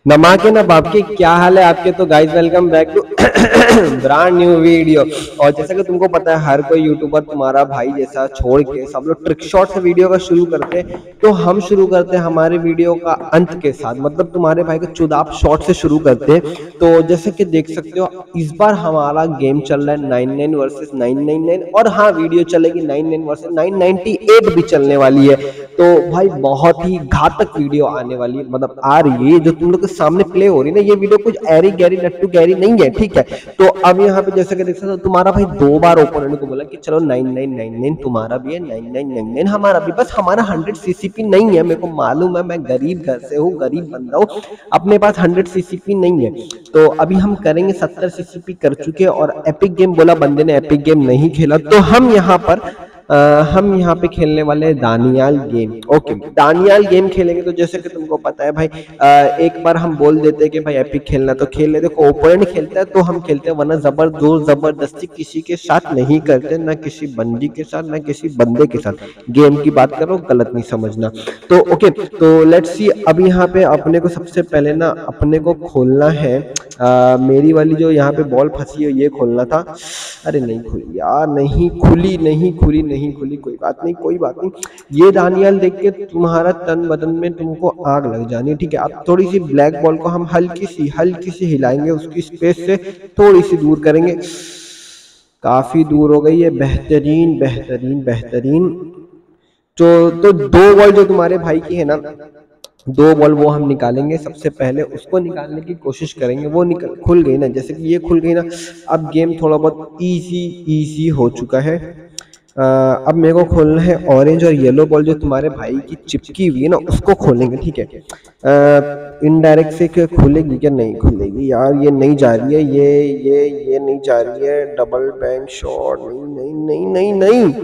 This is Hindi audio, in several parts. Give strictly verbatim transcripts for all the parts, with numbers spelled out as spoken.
नमा के ना बाप के, क्या हाल है आपके। तो guys welcome back to brand new video. और जैसा कि तुमको पता है हर कोई यूट्यूबर तुम्हारा भाई जैसा छोड़ के सब लोग ट्रिक शॉट से वीडियो का शुरू करते हैं, तो हम शुरू करते हैं हमारे वीडियो का अंत के साथ, मतलब तुम्हारे भाई का चुदाप शॉट से शुरू करते हैं। तो जैसे कि देख सकते हो इस बार हमारा गेम चल रहा है nine nine versus nine nine nine, और हाँ वीडियो चलेगी nine nine versus nine ninety eight भी चलने वाली है। तो भाई बहुत ही घातक वीडियो आने वाली है, मतलब आ रही है जो तुम लोग के सामने प्ले हो रही है ना, ये वीडियो कुछ एरी गैरी नट्टू गैरी नहीं है, ठीक है। तो अब यहाँ पे जैसे कि देख सकते हो तुम्हारा भाई दो बार ओपोनेंट को बोला कि चलो नाइन नाइन नाइन नाइन तुम्हारा भी है, नाइन नाइन नाइन नाइन हमारा भी, बस हमारा हंड्रेड सीसीपी नहीं है। मेरे को मालूम है, मैं गरीब घर से हूँ, गरीब बंदा हूँ, अपने पास हंड्रेड सीसीपी नहीं है। तो अभी हम करेंगे सत्तर सीसीपी कर चुके, और एपिक गेम बोला बंदे ने, एपिक गेम नहीं खेला, तो हम यहाँ पर आ, हम यहाँ पे खेलने वाले हैं Daniyal game. Okay Daniyal game खेलेंगे। तो जैसे कि तुमको पता है भाई, आ, एक बार हम बोल देते हैं कि भाई एपिक खेलना तो खेल ले, देखो ओपोनेंट खेलता है तो हम खेलते हैं, वरना जबर जोर जबरदस्ती किसी के साथ नहीं करते, ना किसी बंदी के साथ ना किसी बंदे के साथ। गेम की बात करो, गलत नहीं समझना। तो ओके, तो लेट्स सी। अब यहाँ पे अपने को सबसे पहले ना अपने को खोलना है, आ, मेरी वाली जो यहाँ पे बॉल फंसी है ये खोलना था। अरे नहीं खुली यार, नहीं खुली नहीं खुली नहीं खुली कोई बात नहीं कोई बात नहीं। ये दानियाल देख के तुम्हारा तन बदन में तुमको आग लग जानी है, ठीक है। अब थोड़ी सी ब्लैक बॉल को हम हल्की सी हल्की सी हिलाएंगे, उसकी स्पेस से थोड़ी सी दूर करेंगे। काफी दूर हो गई है, बेहतरीन बेहतरीन बेहतरीन। तो तो दो बॉल जो तुम्हारे भाई की है ना, दो बॉल वो हम निकालेंगे। सबसे पहले उसको निकालने की कोशिश करेंगे, वो निकल खुल गई ना, जैसे कि ये खुल गई ना। अब गेम थोड़ा बहुत इजी इजी हो चुका है। आ, अब मेरे को खोलना है ऑरेंज और येलो बॉल, जो तुम्हारे भाई की चिपकी हुई है ना उसको खोलेंगे, ठीक है। इनडायरेक्ट से क्या खुलेगी क्या, नहीं खुलेगी यार, ये नहीं जा रही है, ये ये ये नहीं जा रही है। डबल बैंक शॉट, नहीं नहीं नहीं नहीं नहीं।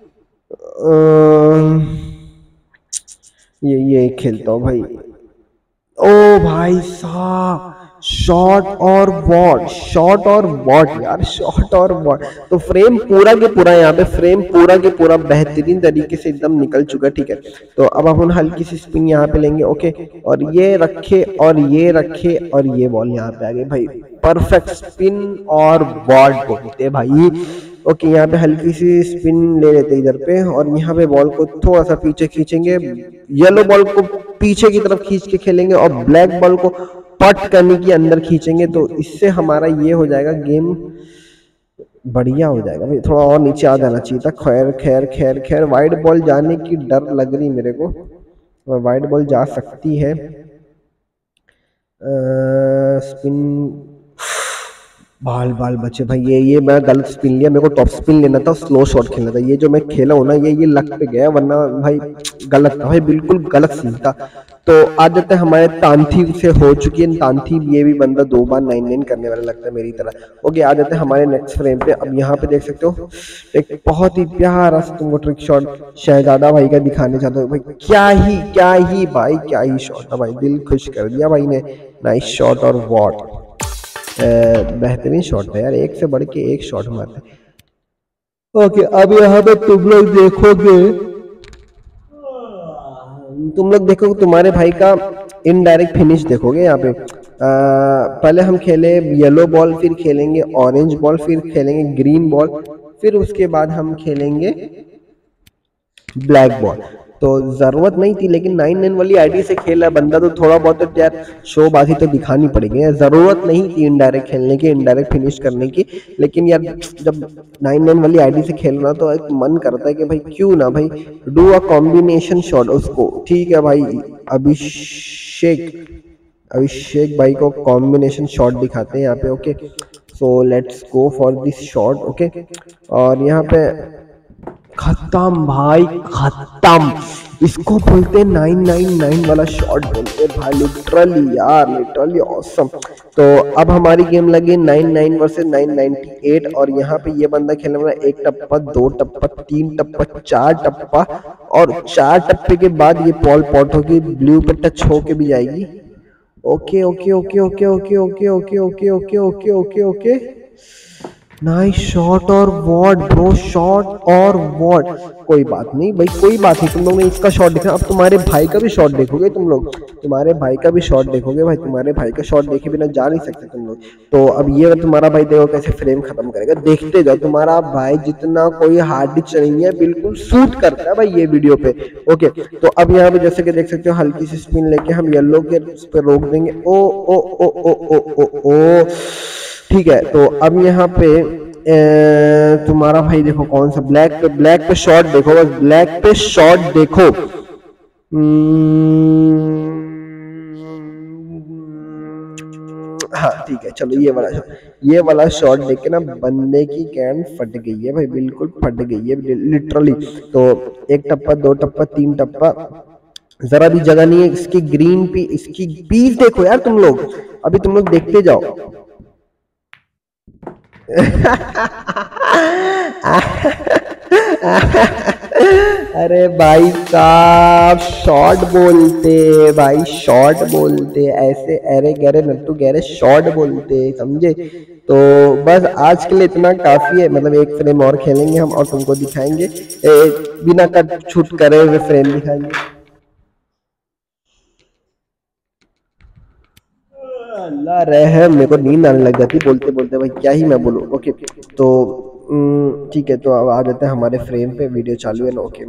आ, ये ये खेलता हूँ भाई। ओ भाई साहब, शॉट और वॉट, शॉट और वॉट यार, शॉट और वॉट। तो फ्रेम पूरा के पूरा यहाँ पे, फ्रेम पूरा के पूरा बेहतरीन तरीके से एकदम निकल चुका है, ठीक है। तो अब हम हल्की सी स्पिन यहाँ पे लेंगे, ओके। और ये रखे और ये रखे और ये बॉल यहाँ पे आ गई भाई, परफेक्ट स्पिन और वॉट बोलते भाई। ओके यहाँ पे हल्की सी स्पिन ले लेते इधर पे, और यहाँ पे बॉल को थोड़ा सा पीछे खींचेंगे, येलो बॉल को पीछे की तरफ खींच के खेलेंगे, और ब्लैक बॉल को पट करने की अंदर खींचेंगे। तो इससे हमारा ये हो जाएगा, गेम बढ़िया हो जाएगा भाई। थोड़ा और नीचे आ जाना चाहिए था, खैर खैर खैर खैर। वाइड बॉल जाने की डर लग रही मेरे को, वाइड बॉल जा सकती है। स्पिन, बाल बाल बचे भाई। ये ये मैं गलत स्पिन लिया, मेरे को टॉप स्पिन लेना था, स्लो शॉट खेलना था। ये जो मैं खेला हूँ ना, ये ये लक पे गया, वरना भाई गलत था भाई, बिल्कुल गलत सीन था। तो आ जाते हैं हमारे तांथी से हो चुकी है तांथी, ये भी बंदा दो बार नाइन नाइन करने वाला लगता है मेरी तरह। ओके आ जाते हैं हमारे नेक्स्ट फ्रेम पे। अब यहाँ पे देख सकते हो एक बहुत ही प्यारा सा तुमको ट्रिक शॉट शहजादा भाई का दिखाने चाहता हूँ भाई। क्या ही क्या ही भाई, क्या ही शॉट था भाई, दिल खुश कर दिया भाई ने। नाइस शॉट और वॉट, बेहतरीन शॉट है यार, एक से बढ़ के एक शॉट मारते हैं। ओके अब यहाँ पे तुम लोग देखोगे, तुम लोग देखोगे तुम्हारे भाई का इनडायरेक्ट फिनिश देखोगे यहाँ पे। आ, पहले हम खेले येलो बॉल, फिर खेलेंगे ऑरेंज बॉल, फिर खेलेंगे ग्रीन बॉल, फिर उसके बाद हम खेलेंगे ब्लैक बॉल। तो जरूरत नहीं थी, लेकिन नाइन नाइन वाली आईडी से खेला बंदा तो थोड़ा बहुत तो यार शोबाजी तो दिखानी पड़ेगी। जरूरत नहीं थी इनडायरेक्ट खेलने की, इनडायरेक्ट फिनिश करने की, लेकिन यार जब नाइन नाइन वाली आईडी से खेलना तो एक मन करता है कि भाई क्यों ना भाई डू अ कॉम्बिनेशन शॉट उसको, ठीक है भाई। अभिषेक अभिषेक भाई को कॉम्बिनेशन शॉट दिखाते हैं यहाँ पे, okay. So let's go for this shot, okay. और यहाँ पे खत्म भाई खत्म, इसको बोलते हैं नाइन नाइन नाइन वाला शॉट बोलते हैं भाई, लिटरली यार लिटरली ऑसम। तो अब हमारी गेम लगी nine nine versus nine ninety eight, और यहाँ पे ये बंदा खेलने वाला एक टप्पा, दो टप्पा, तीन टप्पा, चार टप्पा, और चार टप्पे के बाद ये पॉल पॉट होगी, ब्लू पे टच होके भी जाएगी। Okay okay okay okay okay okay okay okay okay okay okay okay nice shot और वॉट ब्रो, शॉट और वॉट। कोई बात नहीं भाई, कोई बात नहीं, तुम लोग ने इसका शॉट देखा, अब तुम्हारे भाई का भी शॉट देखोगे तुम लोग, तुम्हारे भाई का भी शॉट देखोगे भाई, तुम्हारे भाई का शॉट देखे बिना जा नहीं सकते तुम लोग। तो अब ये तुम्हारा भाई देखो कैसे फ्रेम खत्म करेगा, देखते जाओ। तुम्हारा भाई जितना कोई हार्ड डिच नहीं है, बिल्कुल सूट करता है भाई ये वीडियो पे। ओके, तो अब यहाँ पे जैसे कि देख सकते हो हल्की सी स्पिन लेके हम येलो के उस पर रोक देंगे। ओ ओ ओ ओ ओ ओ ओ ठीक है, तो अब यहाँ पे ए, तुम्हारा भाई देखो कौन सा ब्लैक पे, ब्लैक पे शॉट देखो, बस ब्लैक पे शॉट देखो। हाँ ठीक है, चलो ये वाला शॉट, ये वाला शॉट देख के ना बंदे की कैन फट गई है भाई, बिल्कुल फट गई है लिटरली। तो एक टप्पा, दो टप्पा, तीन टप्पा, जरा भी जगह नहीं है। इसकी ग्रीन पी, इसकी पीस देखो यार तुम लोग, अभी तुम लोग देखते जाओ। अरे भाई साहब शॉर्ट बोलते भाई, शॉर्ट बोलते ऐसे, अरे गहरे नट्टू गहरे शॉर्ट बोलते, समझे। तो बस आज के लिए इतना काफी है, मतलब एक फ्रेम और खेलेंगे हम और तुमको दिखाएंगे, ए, बिना कट छूट करे हुए फ्रेम दिखाएंगे। अल्लाह रहे, मेरे को नींद आने लग जाती बोलते बोलते भाई, क्या ही मैं बोलूँ। ओके, तो ठीक है, तो अब आ जाते हैं हमारे फ्रेम पे, वीडियो चालू है ना। ओके,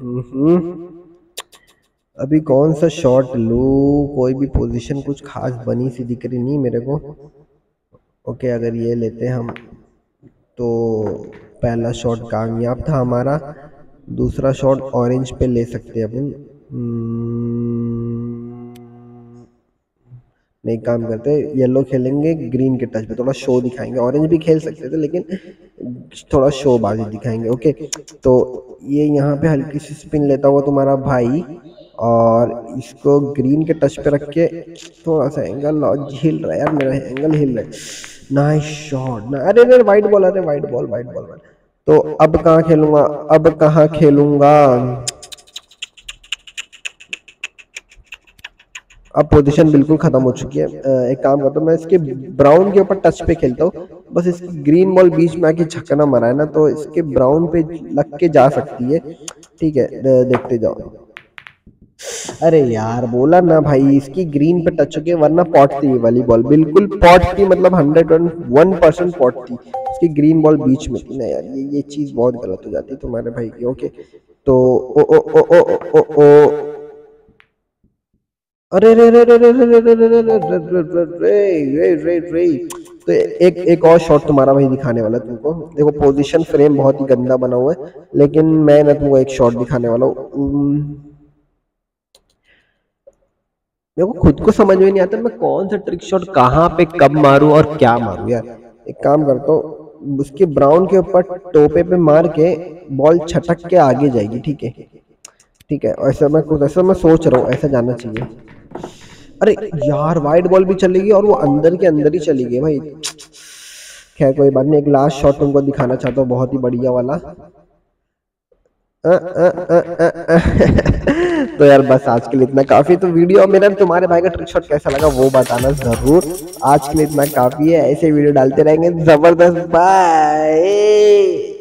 अभी कौन सा शॉट लूँ, कोई भी पोजीशन कुछ खास बनी सी दिख रही नहीं मेरे को। ओके, अगर ये लेते हैं हम तो पहला शॉट कामयाब था हमारा, दूसरा शॉट ऑरेंज पे ले सकते हैं अपन। नहीं काम करते, येलो खेलेंगे ग्रीन के टच पे, थोड़ा शो दिखाएंगे। ऑरेंज भी खेल सकते थे लेकिन थोड़ा शो बाजी दिखाएंगे। ओके, तो ये यहाँ पे हल्की सी स्पिन लेता हुआ तुम्हारा भाई, और इसको ग्रीन के टच पे रख के थोड़ा सा एंगल हिल रहा है यार, मेरा एंगल हिल रहा है। नाइस शॉट ना, अरे अरे वाइट बॉल, अरे वाइट बॉल, वाइट बॉल। तो अब कहाँ खेलूंगा, अब कहाँ खेलूंगा, अब पोजीशन बिल्कुल खत्म हो चुकी है। एक काम करता हूँ, मैं इसके ब्राउन के ऊपर टच पे खेलता हूँ, बस इसकी ग्रीन बॉल बीच में आके छक्का मारा है ना, तो इसके ब्राउन पे लग के जा सकती है। ठीक है, देखते जाओ। अरे यार बोला ना भाई, इसकी ग्रीन पे टच हो गया, वरना पॉट थी ये वाली बॉल, बिल्कुल पॉट थी, मतलब हंड्रेड वन परसेंट पॉट थी। इसकी ग्रीन बॉल बीच में थी ना यार, ये ये चीज बहुत गलत हो जाती है तुम्हारे भाई की। ओके, तो ओ ओ ओ ओ ओ ओ अरे रे रे रे रे रे रे रे रे रे रे रे, तो एक एक और शॉट तुम्हारा भाई दिखाने वाला तुमको। देखो पोजीशन फ्रेम बहुत ही गंदा बना हुआ है, लेकिन मैं ना तुमको एक शॉट दिखाने वाला हूँ। मेरे को खुद को समझ में नहीं आता मैं कौन सा ट्रिक शॉट कहाँ पे कब मारूं और क्या मारूं यार। एक काम करता हूँ, उसके ब्राउन के ऊपर टोपे पे मार के बॉल छटक के आगे जाएगी। ठीक है, ठीक है, ऐसा मैं कुछ ऐसा मैं सोच रहा हूँ, ऐसा जाना चाहिए। अरे यार वाइट बॉल भी चलेगी और वो अंदर के अंदर ही चली गई भाई। खैर कोई बात नहीं, एक लास्ट शॉट तुमको दिखाना चाहता हूँ, बहुत ही बढ़िया वाला। आ, आ, आ, आ, आ, तो यार बस आज के लिए इतना काफी। तो वीडियो मेरा तुम्हारे भाई का ट्रिक शॉट कैसा लगा वो बताना जरूर। आज के लिए इतना काफी है, ऐसे वीडियो डालते रहेंगे जबरदस्त। बाय।